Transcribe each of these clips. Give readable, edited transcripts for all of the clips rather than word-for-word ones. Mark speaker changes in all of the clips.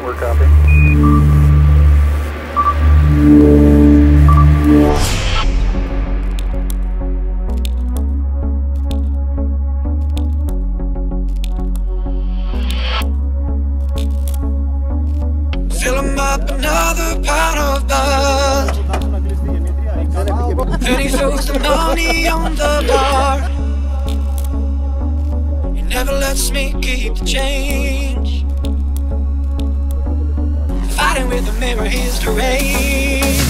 Speaker 1: We're copy.
Speaker 2: Fill 'em up another pound of blood. Then he throws the money on the bar. He never lets me keep the change. Fighting with the mirror is deranged.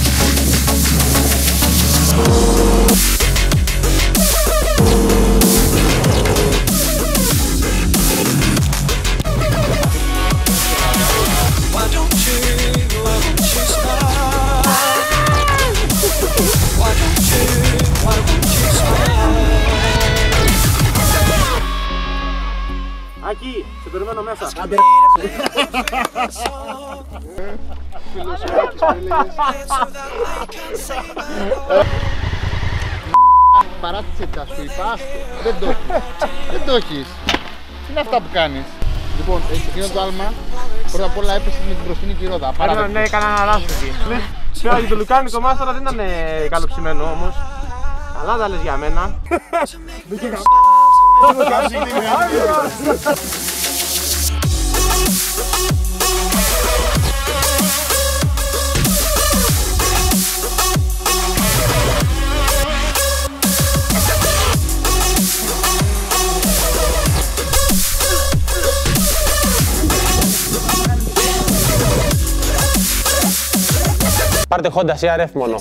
Speaker 2: Why don't you smile? Why don't you smile?
Speaker 3: Άκη, σε περιμένω μέσα.
Speaker 4: Παράτησε τα σου, είπα, άστο. Δεν το έχεις. Τι είναι αυτά που κάνεις? Λοιπόν, στο εκείνο το άλμα, πρώτα απ' όλα έπεσε με την μπροστινή κυρώτα.
Speaker 3: Ναι, έκανα ένα λάθος εκεί. Πέρα το λουκάνικο μάστορα δεν ήταν καλοψημένο όμως. Αλλά τα λες για μένα.
Speaker 5: Πάρτε Honda CRF μόνο.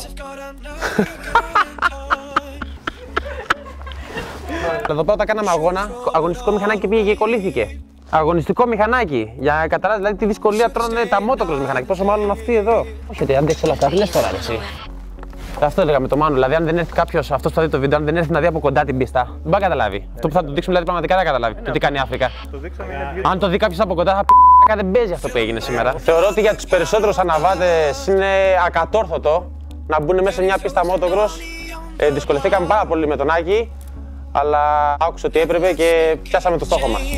Speaker 5: Εδώ πρώτα κάναμε αγώνα, αγωνιστικό μηχανάκι και πήγε και κολλήθηκε. Αγωνιστικό μηχανάκι, για να καταλάβεις δηλαδή τη δυσκολία τρώνε τα motocross μηχανάκι, πόσο μάλλον αυτοί εδώ. Όχι ότι άντεξε όλα αυτά, τι λες τώρα εσύ. Αυτό έλεγα με το Μάνου, δηλαδή αν δεν έρθει κάποιος, αυτός που θα δει το βίντεο, αν δεν έρθει να δει από κοντά την πίστα, δεν πάει να καταλάβει. Αυτό που θα του δείξουμε δηλαδή πραγματικά δεν καταλάβει το τι κάνει η Αφρικα. Αν το δει κάποιος από κοντά θα πει δεν παίζει αυτό που έγινε σήμερα. Θεωρώ ότι για τους περισσότερους αναβάτες είναι ακατόρθωτο να μπουν μέσα σε μια πίστα motocross. Δυσκολευτήκαμε πάρα πολύ με τον Άκη, αλλά άκουσα ότι έπρεπε και πιάσαμε το στόχο μας.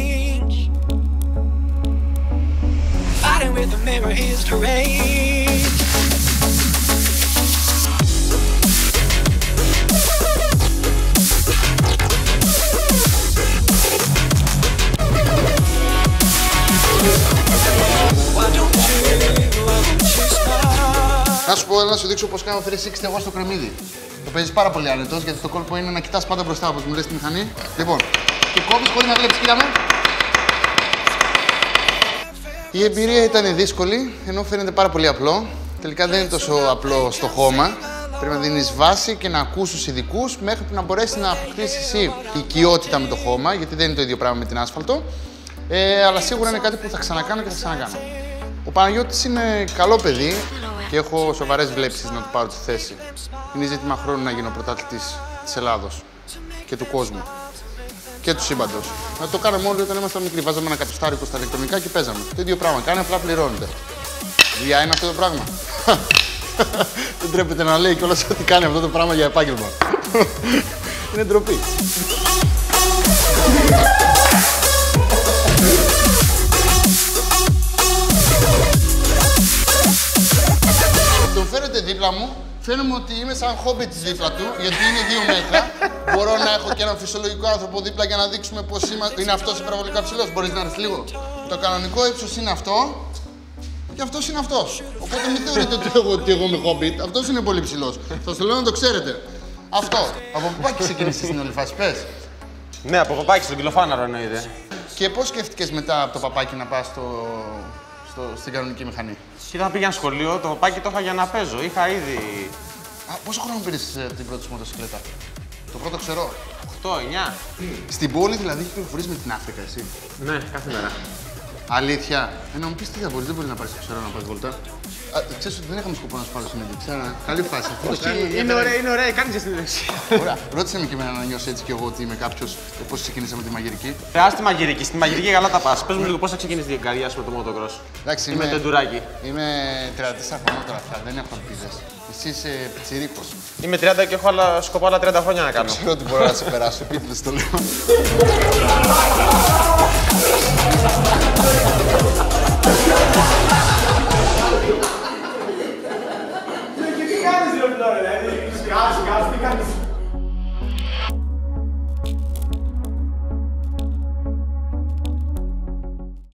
Speaker 4: Να σου πω, να σου δείξω πώς κάνω 360 εγώ στο κρεμμύδι. Το παίζεις πάρα πολύ άνετος, γιατί το κόλπο είναι να κοιτάς πάντα μπροστά, όπως μου λες στη μηχανή. Λοιπόν, και κόβεις χωρίς να βλέπεις, κοίτα με. Η εμπειρία ήταν δύσκολη, ενώ φαίνεται πάρα πολύ απλό. Τελικά δεν είναι τόσο απλό στο χώμα. Πρέπει να δίνεις βάση και να ακούς τους ειδικούς μέχρι που να μπορέσεις να αποκτήσεις εσύ οικειότητα με το χώμα, γιατί δεν είναι το ίδιο πράγμα με την άσφαλτο. Αλλά σίγουρα είναι κάτι που θα ξανακάνω και θα ξανακάνω. Ο Παναγιώτης είναι καλό παιδί και έχω σοβαρές βλέψεις να του πάρω τη θέση. Είναι ζήτημα χρόνου να γίνω πρωταθλητής της Ελλάδος και του κόσμου και του σύμπαντος. Να το κάναμε όλοι όταν ήμασταν μικροί. Βάζαμε ένα κατοστάρικο στα ηλεκτρονικά και παίζαμε. Το ίδιο πράγμα κάνει, απλά πληρώνεται. Δουλειά είναι αυτό το πράγμα. Δεν τρέπεται να λέει κιόλας ότι κάνει αυτό το πράγμα για επάγγελμα. Είναι ντροπή. Τον φέρετε δίπλα μου, φαίνομαι ότι είμαι σαν χόμπιτ δίπλα του, γιατί είναι 2 μέτρα. Μπορώ να έχω και έναν φυσιολογικό άνθρωπο δίπλα για να δείξουμε πως είναι αυτός υπερβολικά ψηλός. Μπορείς να έρθεις λίγο. Το κανονικό ύψος είναι αυτό και αυτός είναι αυτός. Οπότε μην θεωρείτε ότι εγώ είμαι χόμπιτ, αυτός είναι πολύ ψηλός. Θα σας λέω να το ξέρετε. Αυτό. Από πού πάει ξεκίνησες στην όλη φάση, πες.
Speaker 5: Ναι, από παπάκι στον κιλοφάναρο εννοείται.
Speaker 4: Και πώς σκέφτηκες μετά από το παπάκι να πας στην κανονική μηχανή?
Speaker 5: Κοίτα, πήγα σχολείο, το παπάκι το είχα για να παίζω. Είχα ήδη.
Speaker 4: Πόσο χρόνο πήρες την πρώτη σου μοτοσυκλέτα? Το πρώτο ξερό.
Speaker 5: 8-9.
Speaker 4: Στην πόλη δηλαδή έχει πληροφορίες με την Αφρικα, εσύ?
Speaker 5: Ναι, κάθε μέρα.
Speaker 4: Αλήθεια. Να μου πεις τι θα μπορείς, δεν μπορείς να πάρεις το ξερό να πας βολτά. Ξέρεις ότι δεν είχαμε σκοπό να σου πάρω συνέντευξη. Καλή φάση.
Speaker 5: Είναι ωραία, κάνεις συνέντευξη.
Speaker 4: Ωραία. Ρώτησε με και εμένα να νιώσω έτσι κι εγώ ότι είμαι κάποιος και πώς ξεκίνησα με τη μαγειρική.
Speaker 5: Στη μαγειρική. Στη μαγειρική καλά τα πας. Πες μου λίγο πώς θα ξεκινήσεις την καριέρα σου με το motocross.
Speaker 4: Εντάξει,
Speaker 5: με το εντουράκι.
Speaker 4: Είμαι 34 χρόνια τώρα πια, δεν έχω ελπίδες. Εσύ είσαι πιτσιρίκος.
Speaker 5: Είμαι 30 και έχω σκοπό άλλα 30 χρόνια να κάνω.
Speaker 4: Ξέρω ότι μπορώ να σε περάσω, επίτηδες το λέω.
Speaker 3: Σιγά, τι κάνεις.